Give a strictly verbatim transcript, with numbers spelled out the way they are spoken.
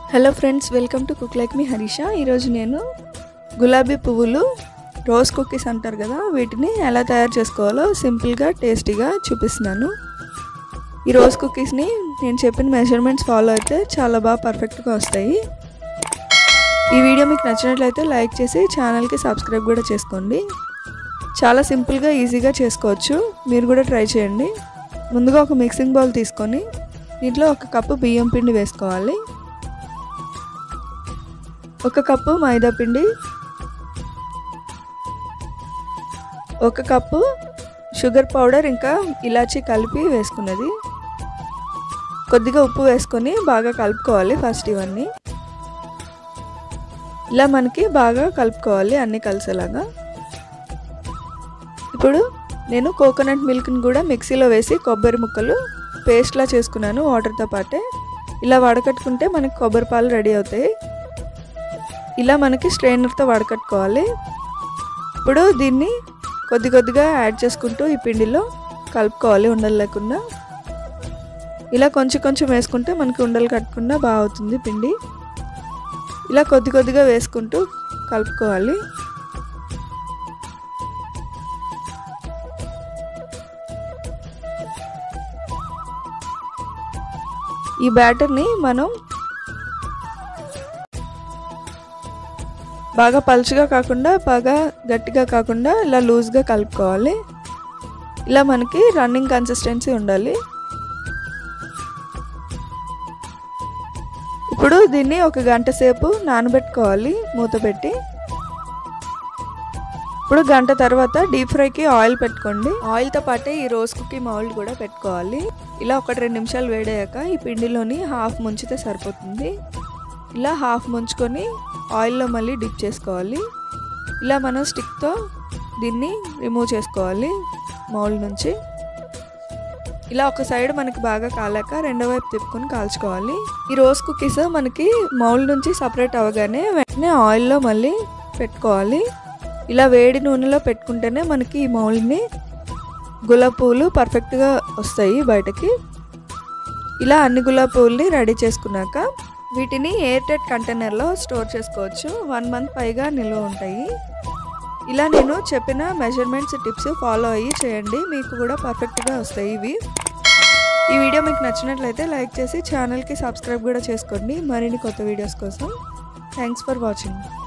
Hello friends, welcome to cook like me Harisha. ఈరోజు నేను గులాబీ పువ్వులు రోజ్ కుకీస్ అంటారు కదా, వీటిని ఎలా తయారు చేసుకోవాలో సింపుల్గా టేస్టీగా చూపిస్తున్నాను. ఈ రోజ్ కుకీస్ని నేను చెప్పిన మెజర్మెంట్స్ ఫాలో అయితే చాలా బాగా పర్ఫెక్ట్గా వస్తాయి. ఈ వీడియో మీకు నచ్చినట్లయితే లైక్ చేసి ఛానల్కి సబ్స్క్రైబ్ కూడా చేసుకోండి. చాలా సింపుల్గా ఈజీగా చేసుకోవచ్చు, మీరు కూడా ట్రై చేయండి. ముందుగా ఒక మిక్సింగ్ బౌల్ తీసుకొని దీంట్లో ఒక కప్పు బియ్యం పిండి వేసుకోవాలి, ఒక కప్పు మైదా పిండి, ఒక కప్పు షుగర్ పౌడర్, ఇంకా ఇలాచీ కలిపి వేసుకున్నది, కొద్దిగా ఉప్పు వేసుకొని బాగా కలుపుకోవాలి. ఫస్ట్ ఇవన్నీ ఇలా మనకి బాగా కలుపుకోవాలి అన్నీ కలిసేలాగా. ఇప్పుడు నేను కోకోనట్ మిల్క్ని కూడా మిక్సీలో వేసి కొబ్బరి ముక్కలు పేస్ట్లా చేసుకున్నాను వాటర్తో పాటే. ఇలా వడకట్టుకుంటే మనకి కొబ్బరి పాలు రెడీ అవుతాయి. ఇలా మనకి స్ట్రైనర్తో వడకట్టుకోవాలి. ఇప్పుడు దీన్ని కొద్ది కొద్దిగా యాడ్ చేసుకుంటూ ఈ పిండిలో కలుపుకోవాలి ఉండలు లేకుండా. ఇలా కొంచెం కొంచెం వేసుకుంటే మనకి ఉండలు కట్టకుండా బాగా అవుతుంది పిండి. ఇలా కొద్ది కొద్దిగా వేసుకుంటూ కలుపుకోవాలి. ఈ బ్యాటర్ని మనం బాగా పలుచగా కాకుండా బాగా గట్టిగా కాకుండా ఇలా లూజ్గా కలుపుకోవాలి. ఇలా మనకి రన్నింగ్ కన్సిస్టెన్సీ ఉండాలి. ఇప్పుడు దీన్ని ఒక గంట సేపు నానబెట్టుకోవాలి మూత పెట్టి. ఇప్పుడు గంట తర్వాత డీప్ ఫ్రైకి ఆయిల్ పెట్టుకోండి. ఆయిల్తో పాటే ఈ రోజ్ కుకీ మౌల్డ్ కూడా పెట్టుకోవాలి. ఇలా ఒకటి రెండు నిమిషాలు వేడాక ఈ పిండిలోని హాఫ్ ముంచితే సరిపోతుంది. ఇలా హాఫ్ ముంచుకొని ఆయిల్లో మళ్ళీ డిప్ చేసుకోవాలి. ఇలా మనం స్టిక్తో దీన్ని రిమూవ్ చేసుకోవాలి మౌల్డ్ నుంచి. ఇలా ఒక సైడ్ మనకి బాగా కాలాక రెండో వైపు తిప్పుకొని కాల్చుకోవాలి. ఈ రోజ్ కుకీస్ మనకి మౌల్డ్ నుంచి సపరేట్ అవ్వగానే వెంటనే ఆయిల్లో మళ్ళీ పెట్టుకోవాలి. ఇలా వేడి నూనెలో పెట్టుకుంటేనే మనకి ఈ మౌల్డ్ని గులాబీ పువ్వులు పర్ఫెక్ట్గా వస్తాయి బయటకి. ఇలా అన్ని గులాబీ పువ్వుల్ని రెడీ చేసుకున్నాక వీటిని ఎయిర్ టైట్ కంటైనర్లో స్టోర్ చేసుకోవచ్చు. వన్ మంత్ పైగా నిల్వ ఉంటాయి. ఇలా నేను చెప్పిన మెజర్మెంట్స్ టిప్స్ ఫాలో అయ్యి చేయండి, మీకు కూడా పర్ఫెక్ట్గా వస్తాయి ఇవి. ఈ వీడియో మీకు నచ్చినట్లయితే లైక్ చేసి ఛానల్కి సబ్స్క్రైబ్ కూడా చేసుకోండి మరిన్ని కొత్త వీడియోస్ కోసం. Thanks for watching.